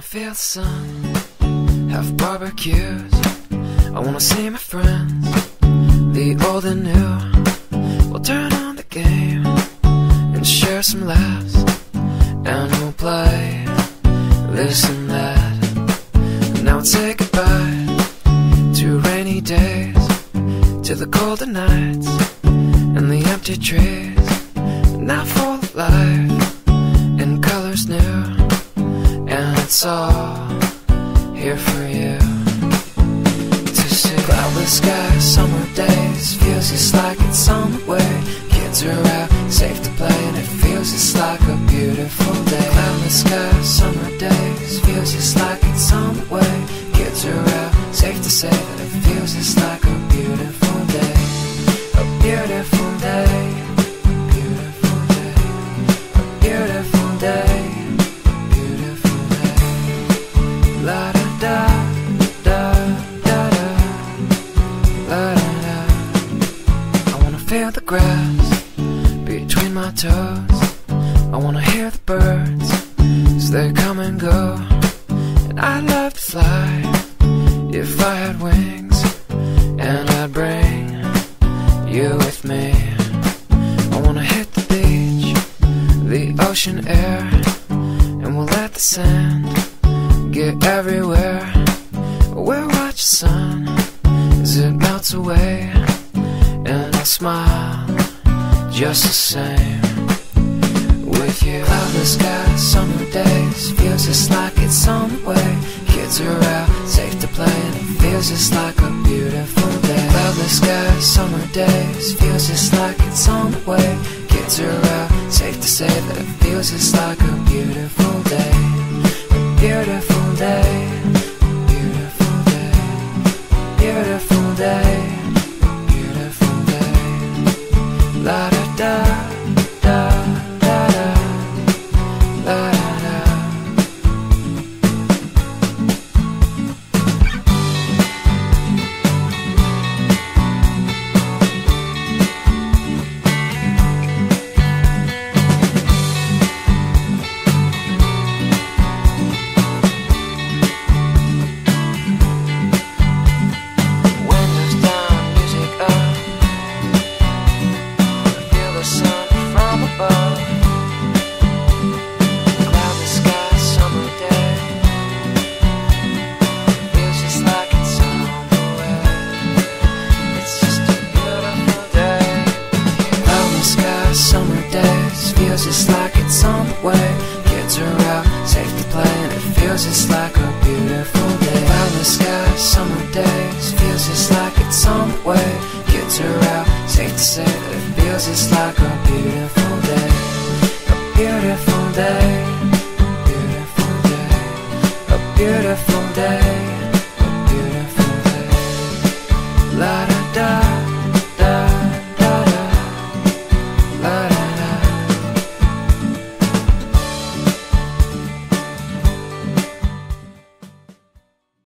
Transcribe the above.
feel the sun, have barbecues. I wanna see my friends, the old and new. We'll turn on the game and share some laughs, and we'll play this and that. Now we'll say goodbye to rainy days, to the colder nights and the empty trees. Now full of life and colors new, and it's all here for you to see. Cloudless skies, summer days, feels just like it's on the way. Kids are out, safe to play, and it feels just like a beautiful day. Cloudless skies, summer days, feels just like it's on the way. Kids are out, safe to say that it feels just like a beautiful day. A beautiful day, beautiful day, a beautiful day, beautiful day. La da da da da da, la da da. I wanna feel the grass between my toes. I wanna hear the birds as they come and go. And I'd love to fly if I had wings, and I'd bring you with me. I wanna hit the beach, the ocean air, and we'll let the sand get everywhere. We'll watch the sun as it melts away, and I'll smile just the same with you. Cloudless skies, summer days, feels just like it's on the way. Kids are out, safe to play, and it feels just like a beautiful day. Cloudless skies, summer days, feels just like it's on the way. Kids are out, safe to say that it feels just like a beautiful day. A beautiful day, beautiful day, beautiful day, beautiful day. La da da da da da, la da da. Windows down, music up, feel the sun from above. Cloudless sky, summer day, feels just like it's on the way. It's just a beautiful day. Cloudless sky, summer days, feels just like it's on the way. Kids are out, safe to play, and it feels just like a beautiful day. Cloudless sky, summer days, feels just like it's on the way. Kids are out, safe to say that it feels just like a beautiful day. A beautiful day, beautiful day, a beautiful day.